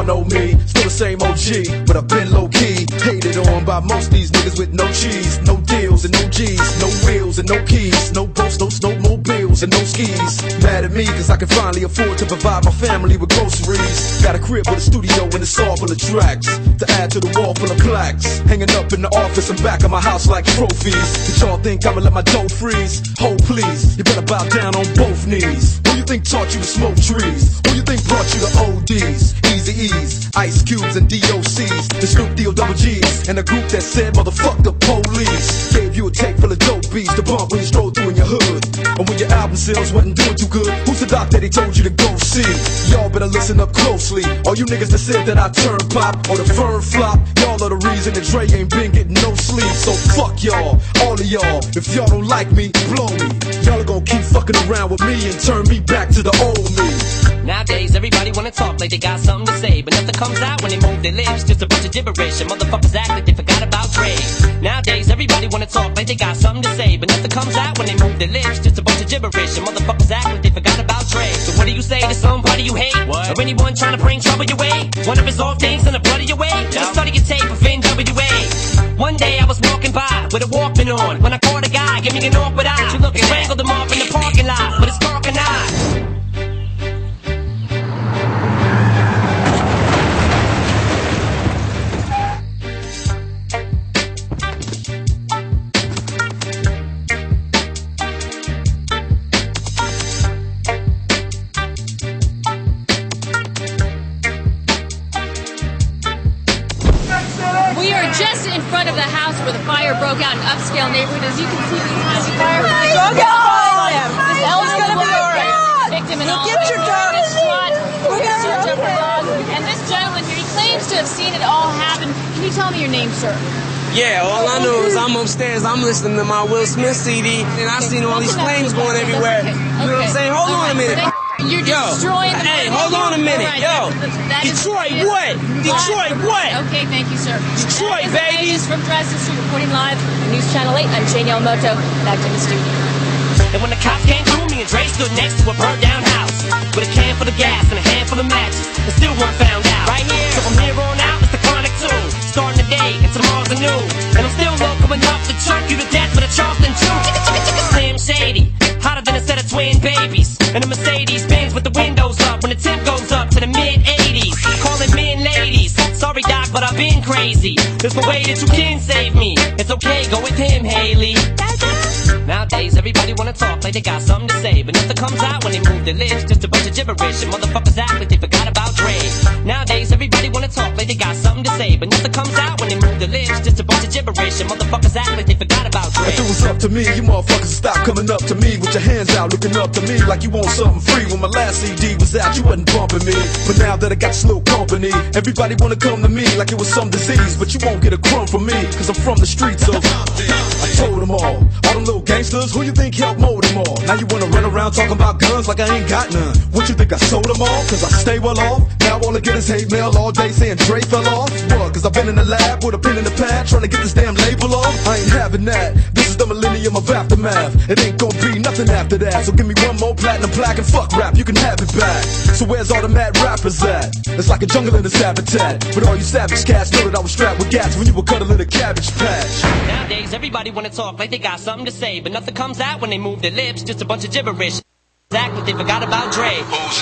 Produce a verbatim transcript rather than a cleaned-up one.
know me, still the same O G, but I've been low-key, hated on by most these niggas with no cheese, no deals and no G's, no wheels and no keys, no boats, no snowmobiles and no skis. Mad at me cause I can finally afford to provide my family with groceries. Got a crib with a studio and it's all full of tracks to add to the wall full of plaques, hanging up in the office and back of my house like trophies. Did y'all think I'ma let my dough freeze? Hold please, you better bow down on both knees. Who you think taught you to smoke trees? Who you think brought you to O Ds, Easy E's, Ice Cubes and D O C's, the Snoop D O double G's, and a group that said motherfuck the police. Gave you a tape full of dope beats to bump when you stroll through in your hood. And when your album sales wasn't doing too good, who's the doc that he told you to go see? Y'all better listen up closely. All you niggas that said that I turn pop or the firm flop, y'all are the reason that Dre ain't been getting no sleep. So fuck y'all, all of y'all. If y'all don't like me, blow me. Y'all are gonna keep fucking around with me and turn me back to the old me. Nowadays, everybody wanna talk like they got something to say, but nothing comes out when they move their lips. Just a bunch of gibberish, and motherfuckers act like they forgot about Dre. Nowadays, everybody wanna talk like they got something to say, but nothing comes out when they move their lips. Just a bunch of gibberish, and motherfuckers act like they forgot about Dre. So what do you say to somebody you hate? What? Or anyone trying to bring trouble your way? One of his old things in the blood of your way? Just study your tape of N W A. One day I was walking by with a Walkman on when I caught a guy, give me an awkward eye. You look, strangled him off in the parking lot, but it's dark and I. Just in front of the house where the fire broke out in an upscale neighborhood. As you can see, these house fire Look at all of them. This elderly woman, victim in all Get your dog. distraught, search of her dog. And this gentleman here, he claims to have seen it all happen. Can you tell me your name, sir? Yeah, all I know is I'm upstairs, I'm listening to my Will Smith C D, and I've seen all these flames going everywhere. You know what I'm saying? Hold on a minute. You're Yo, destroying the hey, hold on a minute. Right. Yo, Detroit what? Detroit what? Okay, thank you, sir. Detroit, baby. From Dresden Street, reporting live on News Channel eight. I'm Jane Yamamoto. Back to the studio. And when the cops came through, me and Dre stood next to a burned down house with a can full of gas and a handful of matches, and still weren't found out. Right here. So from here on out, it's the chronic tune. Starting the day, and tomorrow's a new. And I'm still local enough to choke you to death with a Charleston chew. Slim Shady, hotter than a set of twin babies. And a Mercedes Benz with the windows up when the temp goes up to the mid eighties. Calling men ladies. Sorry, Doc, but I've been crazy. There's no way that you can save me. It's okay, go with him, Haley. Nowadays, everybody wanna talk like they got something to say, but nothing comes out when they move their lips. Just a bunch of gibberish, and motherfuckers act like they forgot about Dre. Nowadays, everybody wanna talk like they got something to say, but nothing comes out when they move their lips. Just a bunch of gibberish, and motherfuckers act like they forgot about Dre. If it was up to me, you motherfuckers would stop coming up to me with your hands out, looking up to me like you want something free. When my last C D was out, you wasn't bumping me, but now that I got this little company, everybody wanna come to me like it was some disease, but you won't get a crumb from me, cause I'm from the streets of I told them all, all them little gangsters, who you think helped mold them all? Now you wanna run around talking about guns like I ain't got none. What you think, I sold them all? Cause I stay well off. Now all I get is hate mail all day saying Dre fell off. What? Cause I've been in the lab with a pen in the pad trying to get this damn label off. I ain't having that. This is the millennium of aftermath. It ain't gonna be nothing after that. So give me one more platinum plaque and fuck rap, you can have it back. So where's all the mad rappers at? It's like a jungle in this habitat. But all you savage cats know that I was strapped with gas when you were cuddling a cabbage patch. Nowadays, everybody wanna talk like they got something to say, but nothing comes out when they move their lips. Just a bunch of gibberish. Act like they forgot about Dre.